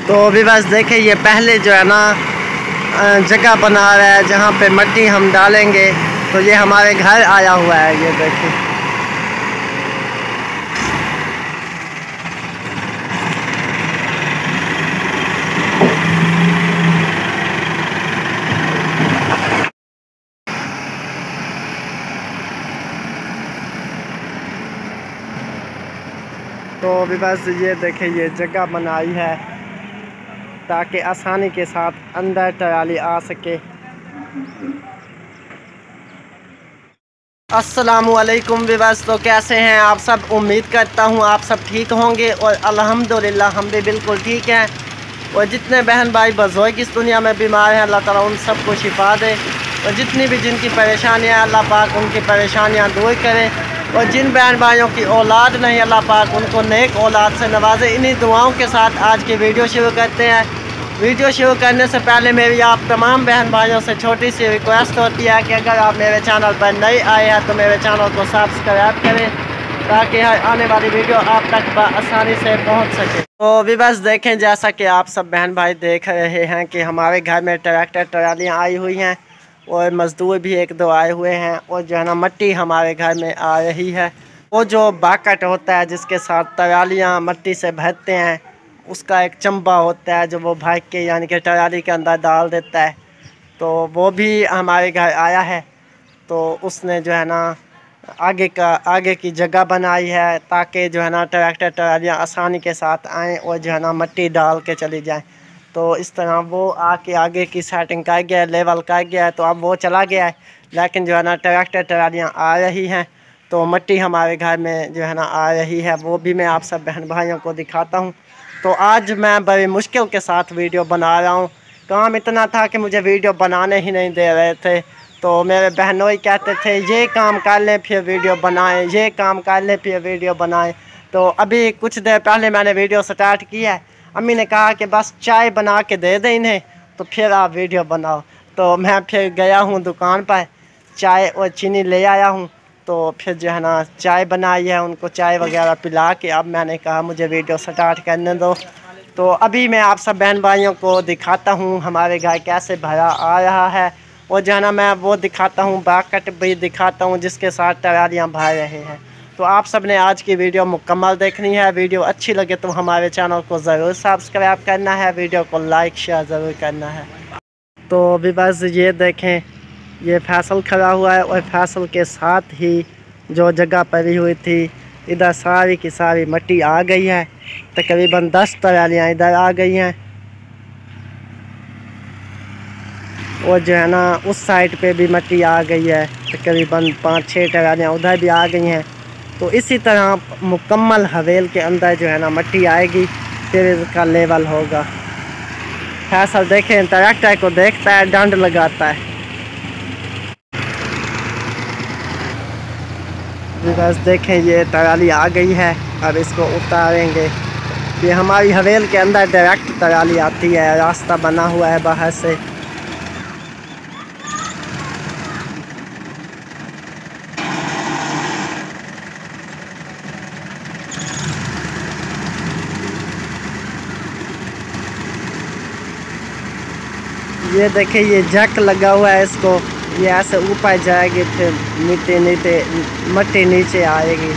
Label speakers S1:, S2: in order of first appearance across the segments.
S1: तो अभी बस देखें, ये पहले जो है ना जगह बना रहा है जहाँ पे मिट्टी हम डालेंगे। तो ये हमारे घर आया हुआ है, ये देखिए। तो अभी बस ये देखें, ये जगह बनाई है ताकि आसानी के साथ अंदर ट्राली आ सके। अस्सलामुअलैकुम विवास। तो कैसे हैं आप सब? उम्मीद करता हूं आप सब ठीक होंगे और अल्हम्दुलिल्लाह हम भी बिल्कुल ठीक हैं। और जितने बहन भाई बुज़ुर्ग इस दुनिया में बीमार हैं, अल्लाह ताला उन सबको शिफा दे। और जितनी भी जिनकी परेशानियां, अल्लाह पाक उनकी परेशानियां दूर करें। और जिन बहन भाइयों की औलाद नहीं, अल्लाह पाक उनको नेक औलाद से नवाजे। इन्हीं दुआओं के साथ आज की वीडियो शुरू करते हैं। वीडियो शुरू करने से पहले मेरी आप तमाम बहन भाइयों से छोटी सी रिक्वेस्ट होती है कि अगर आप मेरे चैनल पर नए आए हैं तो मेरे चैनल को सब्सक्राइब करें ताकि आने वाली वीडियो आप तक आसानी से पहुंच सके। तो भी बस देखें, जैसा कि आप सब बहन भाई देख रहे हैं कि हमारे घर में ट्रैक्टर ट्रालियाँ आई हुई हैं और मज़दूर भी एक दो आए हुए हैं। और जो है ना मिट्टी हमारे घर में आ रही है। वो जो बाकट होता है जिसके साथ ट्रालियाँ मिट्टी से भरते हैं, उसका एक चंबा होता है जो वो भाग के यानी कि ट्राली के अंदर डाल देता है। तो वो भी हमारे घर आया है। तो उसने जो है ना आगे की जगह बनाई है ताकि जो है ना ट्रैक्टर ट्रालियाँ आसानी के साथ आएँ और जो है ना मिट्टी डाल के चली जाएँ। तो इस तरह वो आगे की सेटिंग कर गया है, लेवल कर गया है। तो अब वो चला गया है, लेकिन जो है ना ट्रैक्टर ट्रालियाँ आ रही हैं। तो मिट्टी हमारे घर में जो है ना आ रही है, वो भी मैं आप सब बहन भाइयों को दिखाता हूँ। तो आज मैं बड़ी मुश्किल के साथ वीडियो बना रहा हूँ। काम इतना था कि मुझे वीडियो बनाने ही नहीं दे रहे थे। तो मेरे बहनों ही कहते थे ये काम कर लें फिर वीडियो बनाएं, ये काम कर लें फिर वीडियो बनाएं। तो अभी कुछ देर पहले मैंने वीडियो स्टार्ट किया है। अम्मी ने कहा कि बस चाय बना के दे दें इन्हें तो फिर आप वीडियो बनाओ। तो मैं फिर गया हूँ दुकान पर, चाय और चीनी ले आया हूँ। तो फिर जो है ना चाय बनाई है, उनको चाय वगैरह पिला के अब मैंने कहा मुझे वीडियो स्टार्ट करने दो। तो अभी मैं आप सब बहन भाइयों को दिखाता हूँ हमारे घर कैसे भरा आ रहा है। और जो है ना मैं वो दिखाता हूँ, बाकट भी दिखाता हूँ जिसके साथ ट्रालियाँ भर रहे हैं। तो आप सब ने आज की वीडियो मुकम्मल देखनी है। वीडियो अच्छी लगे तो हमारे चैनल को ज़रूर सब्सक्राइब करना है, वीडियो को लाइक शेयर ज़रूर करना है। तो अभी बस ये देखें, ये फैसल खड़ा हुआ है और फैसल के साथ ही जो जगह पड़ी हुई थी इधर सारी की सारी मिट्टी आ गई है। तकरीबन 10 ट्रालियाँ इधर आ गई हैं। और जो है ना उस साइड पे भी मिट्टी आ गई है, तकरीबन 5-6 ट्रालियाँ उधर भी आ गई हैं। तो इसी तरह मुकम्मल हवेल के अंदर जो है ना मिट्टी आएगी, फिर इसका लेवल होगा। फैसल देखें, ट्रैक्टर को देखता है, डंड लगाता है। बस देखें, ये ट्राली आ गई है, अब इसको उतारेंगे। ये हमारी हवेल के अंदर डायरेक्ट ट्राली आती है, रास्ता बना हुआ है बाहर से। ये देखिए, ये जैक लगा हुआ है, इसको ये ऐसे ऊपर जाएगी, फिर मिट्टी नीचे आएगी।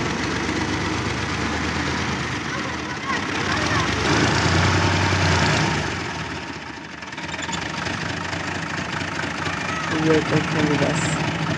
S1: ये देखेंगे बस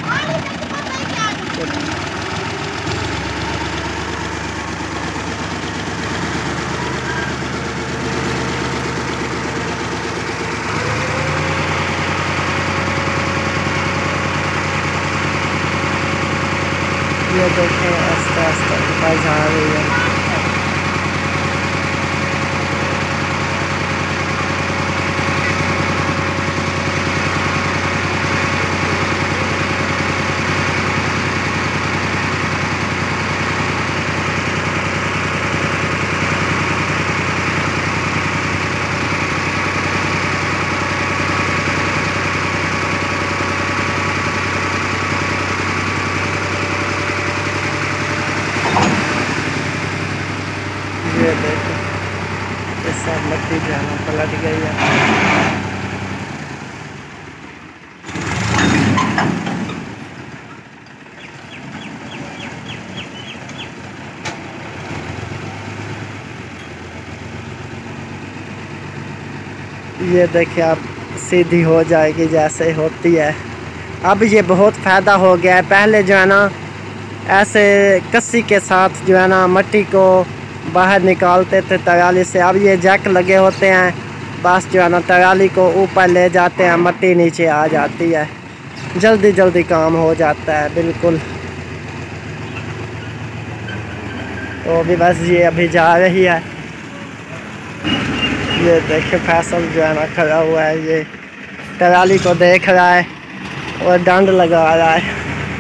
S1: ये देखें, आस्ते आस्ते ऊपर जा रही है। सब मट्टी जो है ना पलट गई है। ये देखिए अब सीधी हो जाएगी जैसे होती है। अब ये बहुत फ़ायदा हो गया है। पहले जो है ना ऐसे कस्सी के साथ जो है ना मट्टी को बाहर निकालते थे तराली से। अब ये जैक लगे होते हैं, बस जो है ना तराली को ऊपर ले जाते हैं, मट्टी नीचे आ जाती है। जल्दी जल्दी काम हो जाता है बिल्कुल। तो भी बस ये अभी जा रही है। ये देखिए फैसल जो है ना खड़ा हुआ है, ये तराली को देख रहा है और डंड लगा रहा है।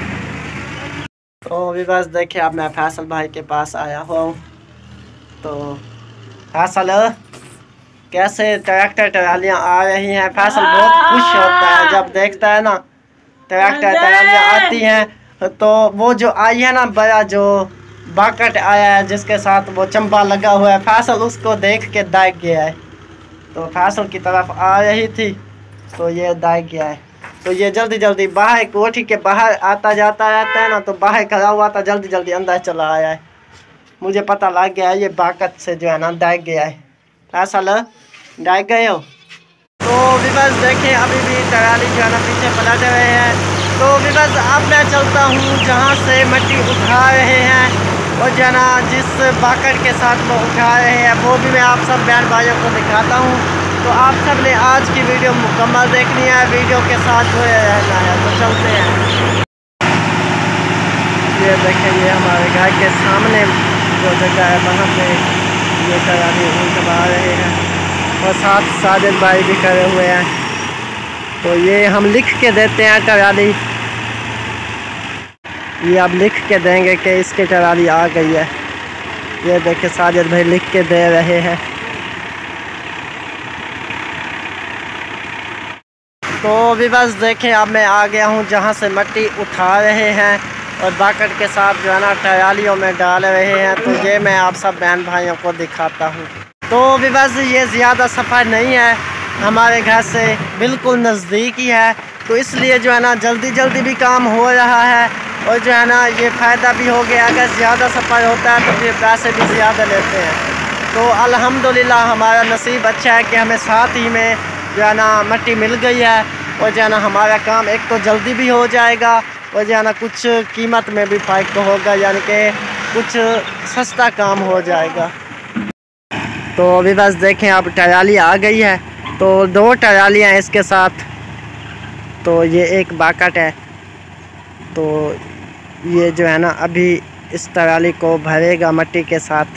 S1: तो अभी बस देखिए अब मैं फैसल भाई के पास आया हूँ। तो फैसल कैसे ट्रैक्टर ट्रालियाँ आ रही हैं। फैसल बहुत खुश होता है जब देखता है ना ट्रैक्टर ट्रालियाँ आती हैं। तो वो जो आई है ना बड़ा जो बाकट आया है जिसके साथ वो चंबा लगा हुआ है, फैसल उसको देख के दाग गया है। तो फैसल की तरफ आ रही थी तो ये दाग गया है। तो ये जल्दी जल्दी बाहर कोठी के बाहर आता जाता रहता है ना, तो बाहर खड़ा हुआ था, जल्दी जल्दी अंदर चला आया है। मुझे पता लग गया है ये बाकट से जो है ना दाग गया है। फैसल दाग गए हो। तो विवश देखें अभी भी तराली जो है ना पीछे पलट रहे हैं। तो विवश अब मैं चलता हूँ जहाँ से मट्टी उठा रहे हैं और जो है ना जिस बाकट के साथ वो उठा रहे हैं वो भी मैं आप सब बहन भाइयों को दिखाता हूँ। तो आप सब ने आज की वीडियो मुकम्मल देखनी है, वीडियो के साथ जुड़े रहना है। तो चलते हैं। ये देखें ये हमारे घर के सामने जो जगह है वहाँ पे ये तराली उठवा रहे हैं और साथ साजिद भाई भी करे हुए हैं। तो ये हम लिख के देते हैं तराली, ये अब लिख के देंगे कि इसकी तराली आ गई है। ये देखिए साजिद भाई लिख के दे रहे हैं। तो भी बस देखें अब मैं आ गया हूँ जहाँ से मट्टी उठा रहे हैं और बाकट के साथ जो है ना ट्रालियों में डाल रहे हैं। तो ये मैं आप सब बहन भाइयों को दिखाता हूँ। तो भी बस ये ज़्यादा सफ़र नहीं है, हमारे घर से बिल्कुल नज़दीक ही है। तो इसलिए जो है ना जल्दी जल्दी भी काम हो रहा है और जो है ना ये फ़ायदा भी हो गया। अगर ज़्यादा सफ़र होता है तो फिर पैसे भी ज़्यादा लेते हैं। तो अल्हम्दुलिल्लाह हमारा नसीब अच्छा है कि हमें साथ ही में जो है ना मट्टी मिल गई है और जो है ना हमारा काम एक तो जल्दी भी हो जाएगा और जो है ना कुछ कीमत में भी फ़र्क होगा, यानी कि कुछ सस्ता काम हो जाएगा। तो अभी बस देखें अब ट्राली आ गई है। तो 2 ट्रालियाँ इसके साथ, तो ये एक बाकट है। तो ये जो है ना अभी इस ट्राली को भरेगा मट्टी के साथ।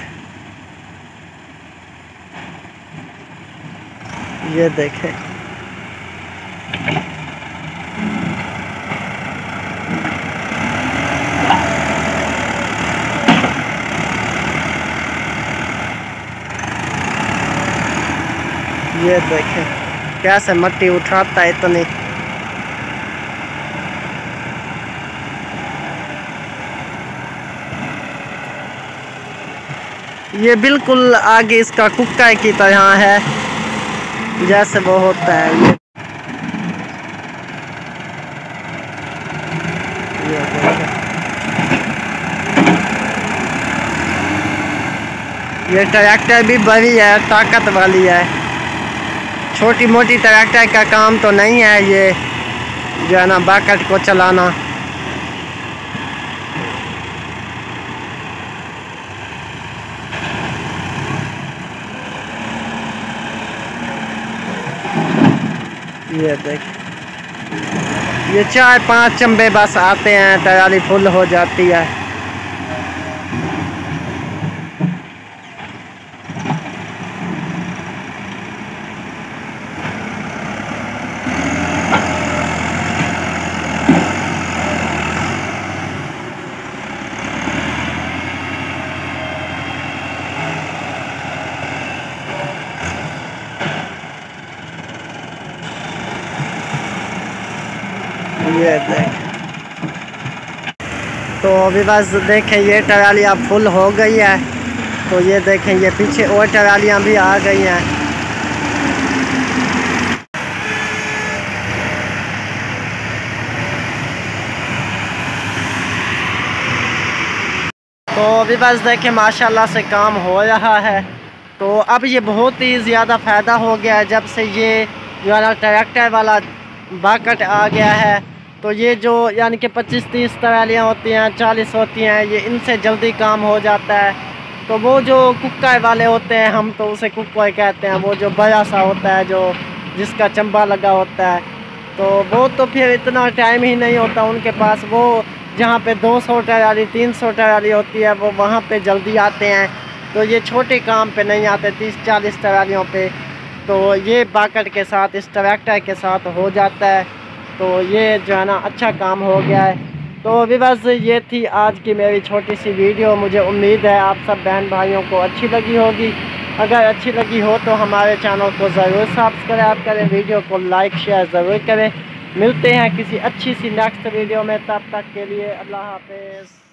S1: ये देखें ये देखें कैसे मट्टी उठाता है इतनी। ये बिल्कुल आगे इसका कुक्का की तरह है जैसे वो होता है। ये ट्रैक्टर भी बड़ी है, ताकत वाली है। छोटी मोटी ट्रैक्टर का काम तो नहीं है ये जो है ना बाकट को चलाना। ये देख ये 4-5 चंबे बस आते हैं, ट्राली फुल हो जाती है। ये देख तो अभी बस देखें ये ट्राली अब फुल हो गई है तो ये देखें, ये पीछे और ट्रालियाँ भी आ गई हैं। तो अभी बस देखें माशाल्लाह से काम हो रहा है। तो अब ये बहुत ही ज़्यादा फ़ायदा हो गया है जब से ये जो है ना ट्रैक्टर वाला बकेट आ गया है। तो ये जो यानी कि 25-30 ट्रालियाँ होती हैं, 40 होती हैं, ये इनसे जल्दी काम हो जाता है। तो वो जो कुक्कर वाले होते हैं, हम तो उसे कुक्कर कहते हैं, वो जो बड़ा सा होता है, जो जिसका चंबा लगा होता है, तो वो तो फिर इतना टाइम ही नहीं होता उनके पास। वो जहाँ पे 200 ट्राली 300 ट्राली होती है, वो वहाँ पे जल्दी आते हैं। तो ये छोटे काम पे नहीं आते 30-40 ट्रालियों पे। तो ये बकेट के साथ, इस ट्रैक्टर के साथ हो जाता है। तो ये जो है ना अच्छा काम हो गया है। तो अभी बस ये थी आज की मेरी छोटी सी वीडियो। मुझे उम्मीद है आप सब बहन भाइयों को अच्छी लगी होगी। अगर अच्छी लगी हो तो हमारे चैनल को ज़रूर सब्सक्राइब करें, वीडियो को लाइक शेयर ज़रूर करें। मिलते हैं किसी अच्छी सी नेक्स्ट वीडियो में, तब तक के लिए अल्लाह हाफ़िज़।